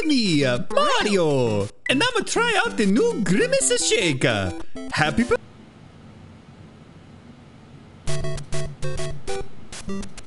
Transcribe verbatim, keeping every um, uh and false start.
me, uh, Mario, and I'ma try out the new Grimace shaker. Happy birthday!